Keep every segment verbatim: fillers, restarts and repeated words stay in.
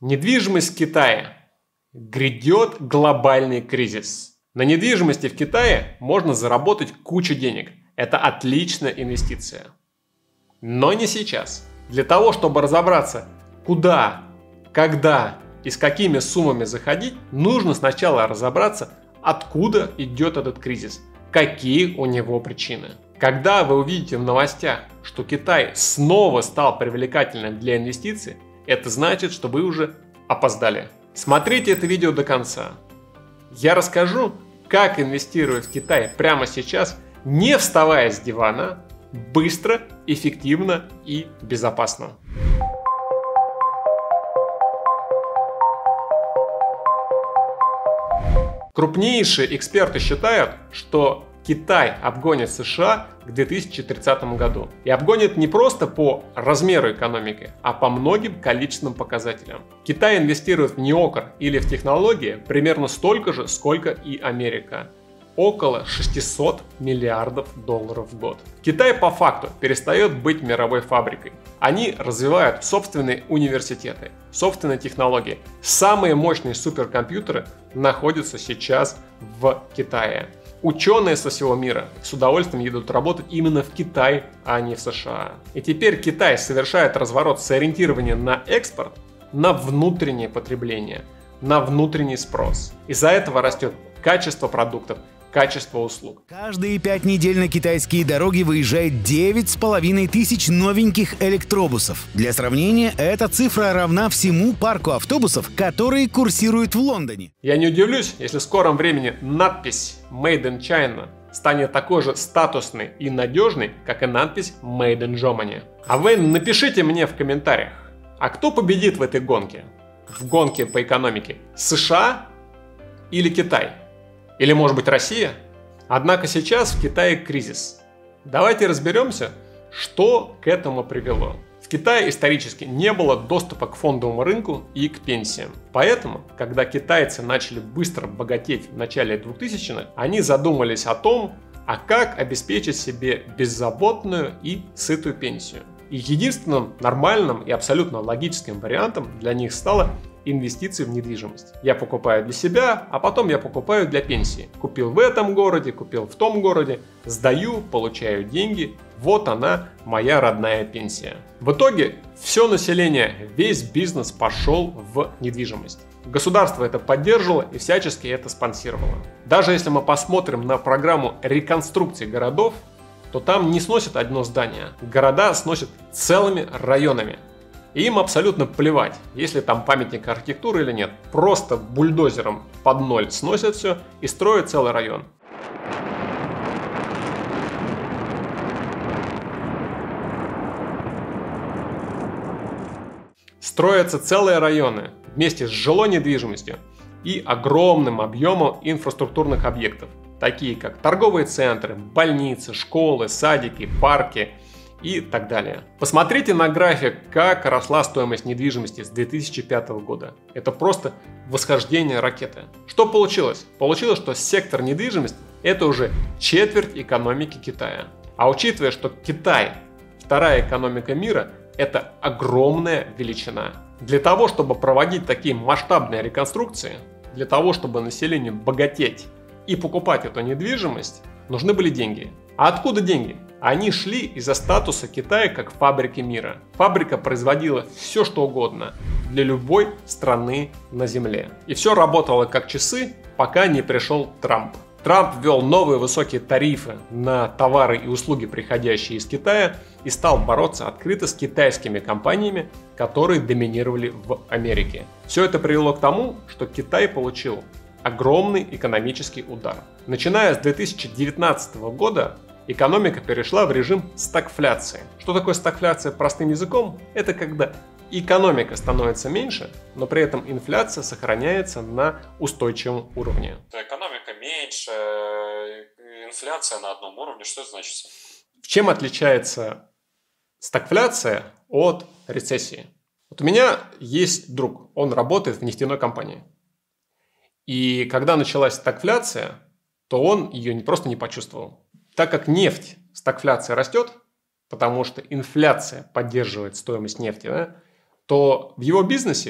Недвижимость в Китае. Грядет глобальный кризис. На недвижимости в Китае можно заработать кучу денег. Это отличная инвестиция. Но не сейчас. Для того, чтобы разобраться, куда, когда и с какими суммами заходить, нужно сначала разобраться, откуда идет этот кризис, какие у него причины. Когда вы увидите в новостях, что Китай снова стал привлекательным для инвестиций, это значит, что вы уже опоздали. Смотрите это видео до конца. Я расскажу, как инвестировать в Китай прямо сейчас, не вставая с дивана, быстро, эффективно и безопасно. Крупнейшие эксперты считают, что Китай обгонит США к две тысячи тридцатому году. И обгонит не просто по размеру экономики, а по многим количественным показателям. Китай инвестирует в неокр или в технологии примерно столько же, сколько и Америка. Около шестисот миллиардов долларов в год. Китай по факту перестает быть мировой фабрикой. Они развивают собственные университеты, собственные технологии. Самые мощные суперкомпьютеры находятся сейчас в Китае. Ученые со всего мира с удовольствием едут работать именно в Китай, а не в США. И теперь Китай совершает разворот с ориентирования на экспорт на внутреннее потребление, на внутренний спрос. Из-за этого растет качество продуктов, качество услуг. Каждые пять недель на китайские дороги выезжает девять с половиной тысяч новеньких электробусов. Для сравнения, эта цифра равна всему парку автобусов, которые курсируют в Лондоне. Я не удивлюсь, если в скором времени надпись «Made in China» станет такой же статусной и надежной, как и надпись «Made in Germany». А вы напишите мне в комментариях, а кто победит в этой гонке? В гонке по экономике? США или Китай? Или, может быть, Россия? Однако сейчас в Китае кризис. Давайте разберемся, что к этому привело. В Китае исторически не было доступа к фондовому рынку и к пенсиям. Поэтому, когда китайцы начали быстро богатеть в начале двухтысячных, они задумались о том, а как обеспечить себе беззаботную и сытую пенсию. И единственным нормальным и абсолютно логическим вариантом для них стало инвестиции в недвижимость. Я покупаю для себя, а потом я покупаю для пенсии. Купил в этом городе, купил в том городе, сдаю, получаю деньги. Вот она, моя родная пенсия. В итоге все население, весь бизнес пошел в недвижимость. Государство это поддерживало и всячески это спонсировало. Даже если мы посмотрим на программу реконструкции городов, то там не сносят одно здание. Города сносят целыми районами. И им абсолютно плевать, есть ли там памятник архитектуры или нет. Просто бульдозером под ноль сносят все и строят целый район. Строятся целые районы вместе с жилой недвижимостью и огромным объемом инфраструктурных объектов, такие как торговые центры, больницы, школы, садики, парки и так далее. Посмотрите на график, как росла стоимость недвижимости с две тысячи пятого года. Это просто восхождение ракеты. Что получилось? Получилось, что сектор недвижимости – это уже четверть экономики Китая. А учитывая, что Китай – вторая экономика мира, это огромная величина. Для того, чтобы проводить такие масштабные реконструкции, для того, чтобы населению богатеть и покупать эту недвижимость, нужны были деньги. А откуда деньги? Они шли из-за статуса Китая как фабрики мира. Фабрика производила все, что угодно для любой страны на земле. И все работало как часы, пока не пришел Трамп. Трамп ввел новые высокие тарифы на товары и услуги, приходящие из Китая, и стал бороться открыто с китайскими компаниями, которые доминировали в Америке. Все это привело к тому, что Китай получил огромный экономический удар. Начиная с две тысячи девятнадцатого года экономика перешла в режим стагфляции. Что такое стагфляция простым языком? Это когда экономика становится меньше, но при этом инфляция сохраняется на устойчивом уровне. Экономика меньше, инфляция на одном уровне. Что это значит? Чем отличается стагфляция от рецессии? Вот у меня есть друг, он работает в нефтяной компании. И когда началась стагфляция, то он ее не просто не почувствовал. Так как нефть, стагфляция растет, потому что инфляция поддерживает стоимость нефти, да, то в его бизнесе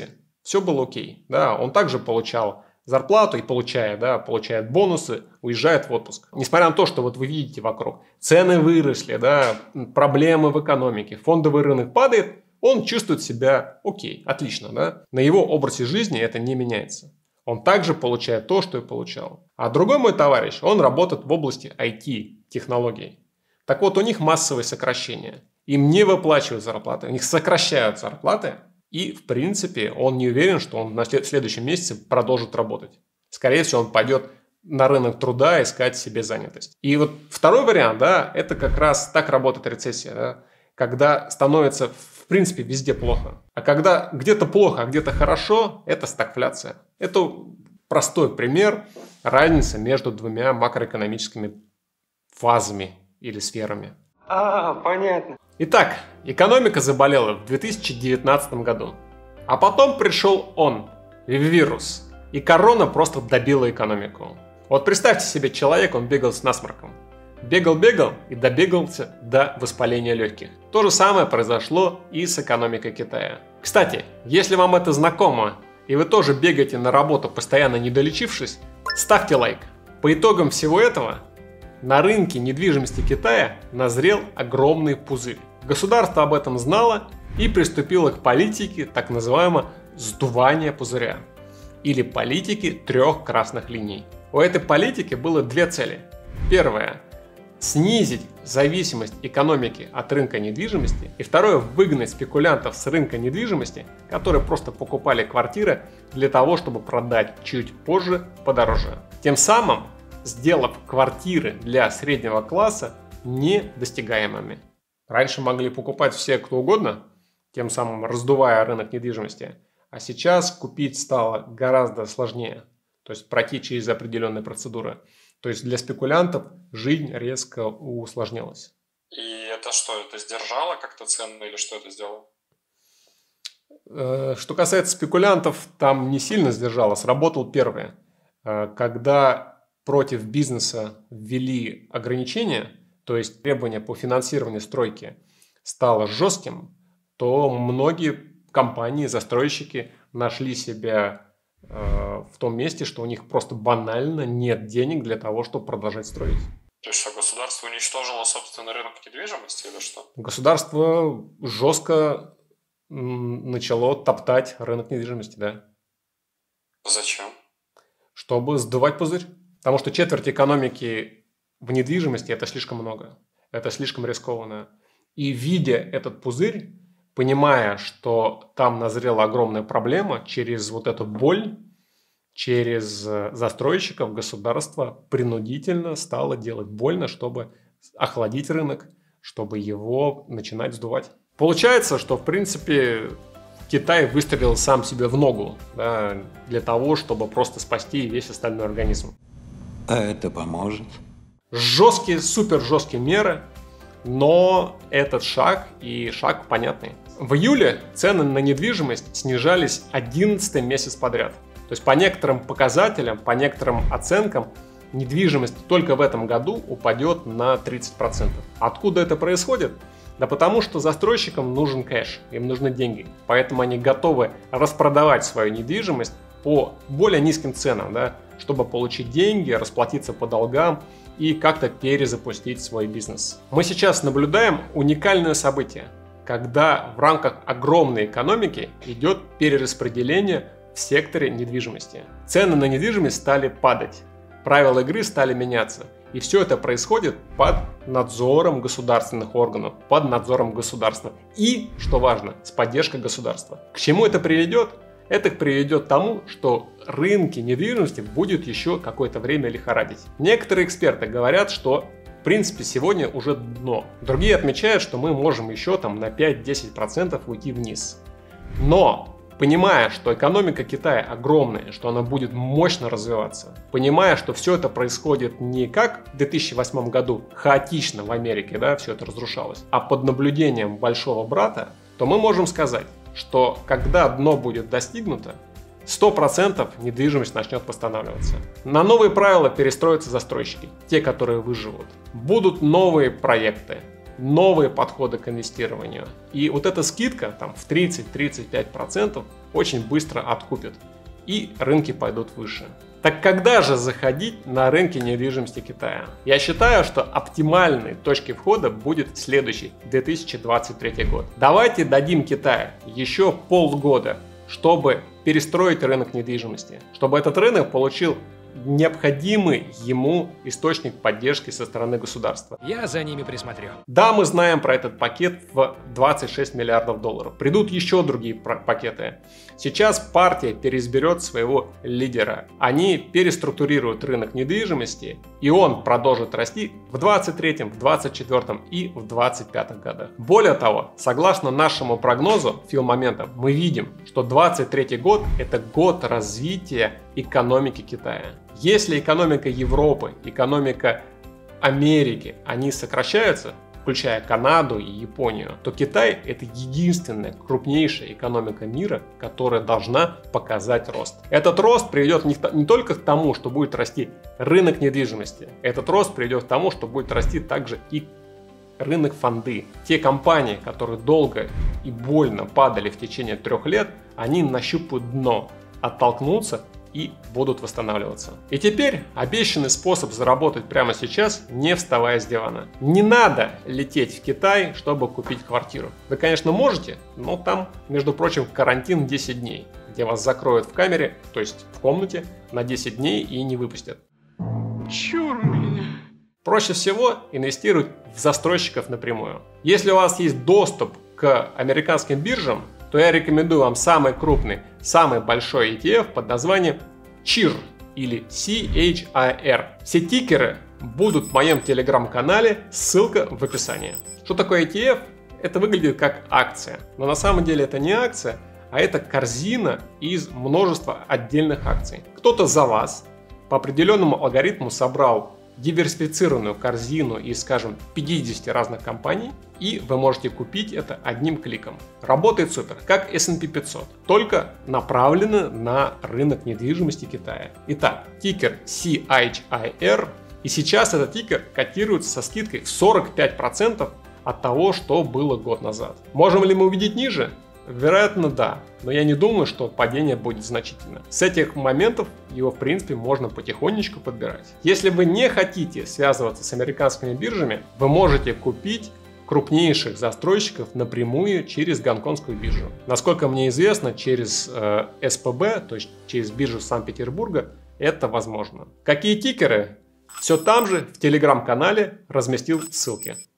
Все было окей. Да, он также получал зарплату и получая, да, получает бонусы, уезжает в отпуск. Несмотря на то, что вот вы видите вокруг, цены выросли, да, проблемы в экономике, фондовый рынок падает, он чувствует себя окей, отлично. Да? На его образе жизни это не меняется. Он также получает то, что и получал. А другой мой товарищ, он работает в области ай ти-технологий. Так вот, у них массовые сокращения. Им не выплачивают зарплаты, у них сокращают зарплаты. И, в принципе, он не уверен, что он в следующем месяце продолжит работать. Скорее всего, он пойдет на рынок труда искать себе занятость. И вот второй вариант, да, это как раз так работает рецессия. Да, когда становится, в принципе, везде плохо. А когда где-то плохо, а где-то хорошо, это стагфляция. Это простой пример разницы между двумя макроэкономическими фазами или сферами. А, понятно. Итак, экономика заболела в две тысячи девятнадцатом году. А потом пришел он, вирус. И корона просто добила экономику. Вот представьте себе человека, он бегал с насморком. Бегал-бегал и добегался до воспаления легких. То же самое произошло и с экономикой Китая. Кстати, если вам это знакомо, и вы тоже бегаете на работу, постоянно не долечившись, ставьте лайк. По итогам всего этого на рынке недвижимости Китая назрел огромный пузырь. Государство об этом знало и приступило к политике так называемого сдувания пузыря. Или политики трех красных линий. У этой политики было две цели. Первая – снизить зависимость экономики от рынка недвижимости. И второе – выгнать спекулянтов с рынка недвижимости, которые просто покупали квартиры для того, чтобы продать чуть позже подороже. Тем самым сделав квартиры для среднего класса недостигаемыми. Раньше могли покупать все кто угодно, тем самым раздувая рынок недвижимости, а сейчас купить стало гораздо сложнее, то есть пройти через определенные процедуры. То есть для спекулянтов жизнь резко усложнилась. И это что, это сдержало как-то цены или что это сделало? Что касается спекулянтов, там не сильно сдержало, сработал первое. Когда против бизнеса ввели ограничения, то есть требования по финансированию стройки стало жестким, то многие компании, застройщики нашли себя э, в том месте, что у них просто банально нет денег для того, чтобы продолжать строить. То есть что, государство уничтожило собственный рынок недвижимости или что? Государство жестко м, начало топтать рынок недвижимости, да. Зачем? Чтобы сдувать пузырь. Потому что четверть экономики в недвижимости – это слишком много, это слишком рискованно. И видя этот пузырь, понимая, что там назрела огромная проблема, через вот эту боль, через застройщиков государство принудительно стало делать больно, чтобы охладить рынок, чтобы его начинать сдувать. Получается, что в принципе Китай выстрелил сам себе в ногу, да, для того, чтобы просто спасти весь остальной организм. А это поможет? Жесткие, супер жесткие меры, но этот шаг и шаг понятный. В июле цены на недвижимость снижались одиннадцатый месяц подряд. То есть по некоторым показателям, по некоторым оценкам, недвижимость только в этом году упадет на тридцать процентов. Откуда это происходит? Да потому что застройщикам нужен кэш, им нужны деньги. Поэтому они готовы распродавать свою недвижимость по более низким ценам, да, чтобы получить деньги, расплатиться по долгам и как-то перезапустить свой бизнес. Мы сейчас наблюдаем уникальное событие, когда в рамках огромной экономики идет перераспределение в секторе недвижимости. Цены на недвижимость стали падать, правила игры стали меняться. И все это происходит под надзором государственных органов, под надзором государства. И, что важно, с поддержкой государства. К чему это приведет? Это приведет к тому, что рынки недвижимости будет еще какое-то время лихорадить. Некоторые эксперты говорят, что в принципе сегодня уже дно. Другие отмечают, что мы можем еще там на пять-десять процентов уйти вниз. Но, понимая, что экономика Китая огромная, что она будет мощно развиваться, понимая, что все это происходит не как в две тысячи восьмом году хаотично в Америке, да, все это разрушалось, а под наблюдением большого брата, то мы можем сказать, что когда дно будет достигнуто, сто процентов недвижимость начнет восстанавливаться. На новые правила перестроятся застройщики, те, которые выживут. Будут новые проекты, новые подходы к инвестированию. И вот эта скидка там, в тридцать-тридцать пять процентов очень быстро откупит, и рынки пойдут выше. Так когда же заходить на рынки недвижимости Китая? Я считаю, что оптимальной точкой входа будет следующий, две тысячи двадцать третий год. Давайте дадим Китаю еще полгода, чтобы перестроить рынок недвижимости, чтобы этот рынок получил необходимый ему источник поддержки со стороны государства. Я за ними присмотрю. Да, мы знаем про этот пакет в двадцать шесть миллиардов долларов. Придут еще другие пакеты. Сейчас партия переизберет своего лидера. Они переструктурируют рынок недвижимости, и он продолжит расти в двадцать третьем, в двадцать четвёртом и в двадцать пятом годах. Более того, согласно нашему прогнозу Филмомента, мы видим, что двадцать третий год – это год развития экономики Китая. Если экономика Европы, экономика Америки, они сокращаются, включая Канаду и Японию, то Китай – это единственная крупнейшая экономика мира, которая должна показать рост. Этот рост приведет не, не только к тому, что будет расти рынок недвижимости, этот рост приведет к тому, что будет расти также и рынок фонды. Те компании, которые долго и больно падали в течение трех лет, они нащупают дно, оттолкнутся и будут восстанавливаться. И теперь обещанный способ заработать прямо сейчас, не вставая с дивана. Не надо лететь в Китай, чтобы купить квартиру. Вы, конечно, можете, но там, между прочим, карантин десять дней, где вас закроют в камере, то есть в комнате, на десять дней и не выпустят. Чур меня. Проще всего инвестировать в застройщиков напрямую. Если у вас есть доступ к американским биржам, то я рекомендую вам самый крупный, самый большой и ти эф под названием чир или си эйч ай ар. Все тикеры будут в моем телеграм-канале, ссылка в описании. Что такое и ти эф? Это выглядит как акция, но на самом деле это не акция, а это корзина из множества отдельных акций. Кто-то за вас по определенному алгоритму собрал диверсифицированную корзину из, скажем, пятидесяти разных компаний, и вы можете купить это одним кликом. Работает супер, как эс энд пи пятьсот, только направлено на рынок недвижимости Китая. Итак, тикер си эйч ай ар, и сейчас этот тикер котируется со скидкой в сорок пять процентов от того, что было год назад. Можем ли мы увидеть ниже? Вероятно, да, но я не думаю, что падение будет значительно. С этих моментов его, в принципе, можно потихонечку подбирать. Если вы не хотите связываться с американскими биржами, вы можете купить крупнейших застройщиков напрямую через гонконгскую биржу. Насколько мне известно, через э, эс пэ бэ, то есть через биржу Санкт-Петербурга, это возможно. Какие тикеры? Все там же в телеграм-канале разместил ссылки.